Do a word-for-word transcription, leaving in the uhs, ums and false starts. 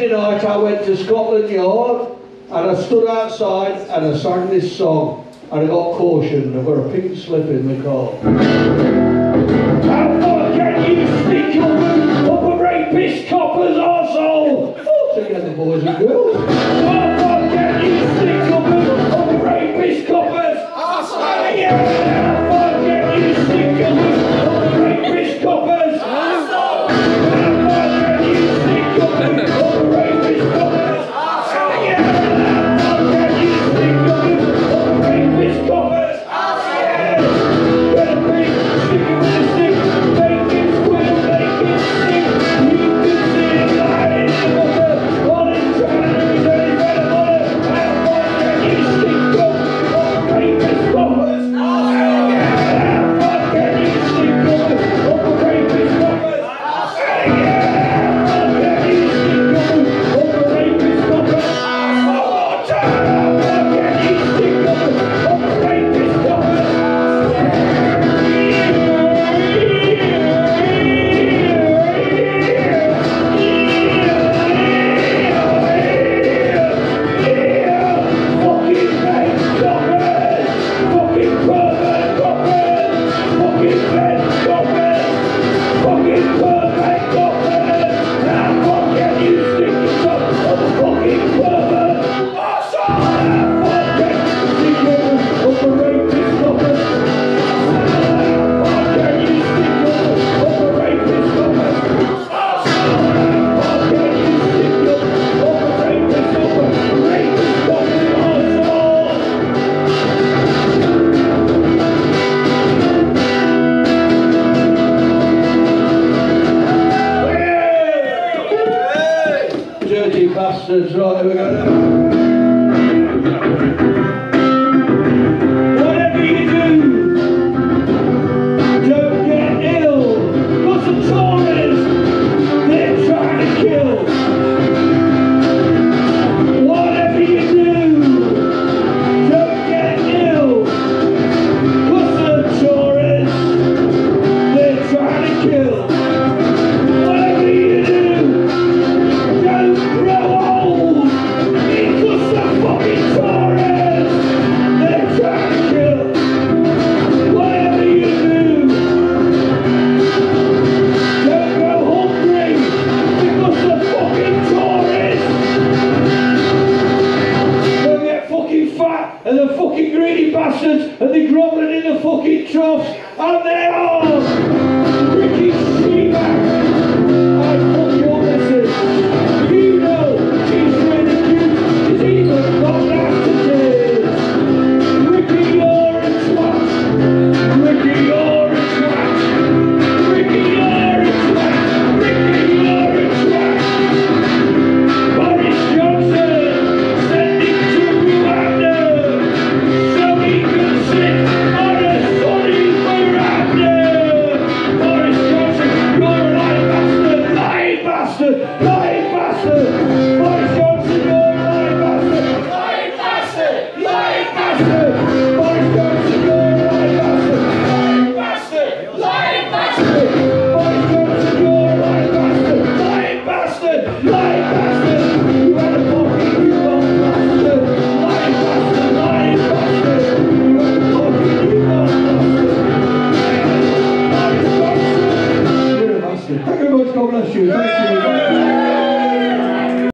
Tuesday night I went to Scotland Yard and I stood outside and I sang this song and I got cautioned. I've got a pink slip in the car. How far can you stick your boot up a rapist copper's arsehole? All together, boys and girls. How far can you stick your boot up a rapist copper's arsehole? Yeah. How far can you stick your boot up a rapist copper's arsehole? How far can you stick your boot up a rapist copper's arsehole? Yeah. How far can you stick your boot up a rapist copper's arsehole? Yeah. Better be sticking with a stick, make it squeal, make it sing. You can see it lying in the water, all it's trying to do is better water. How far can you stick your boot up a rapist copper's arsehole? Yeah. How far can you stick your boot up a rapist copper's arsehole? Yeah. How far can you stick your boot up a rapist copper's arsehole? One more time. How far can you stick your boot up a rapist copper's dirty bastards, right, here we go now. Whatever you do, don't get ill, because the Tories, they're trying to kill. Whatever you do, don't get ill, because the Tories, they're trying to kill. Whatever you do, don't grow old, because the fucking Tories, they're trying to kill. Whatever you do, don't go hungry, because the fucking Tories, they'll get fucking fat, and the fucking greedy bastards, and they're groveling in the fucking troughs, and they are Ricky Sheeback. I fuck your missus. You know she's really cute, she's even got nasties. Ricky, you're a twat. Ricky, you're a twat. Ricky, you're a twat. Ricky, you're a twat. Boris Johnson, send him to Rwanda, so he can sit on a sunny veranda. Boris Johnson, you're a lying bastard, lying bastard, lying bastard. Boris Johnson, you're a lying bastard, lying bastard, lying bastard. Boris Johnson, you're a lying bastard, lying bastard, lying bastard. Boris Johnson, you're a lying bastard, lying bastard, lying bastard. You had a fucking you bastard, lying bastard, lying bastard. You had a fucking you bastard. Boris Johnson, you're a bastard. Thank you very much, God bless you. Thank you.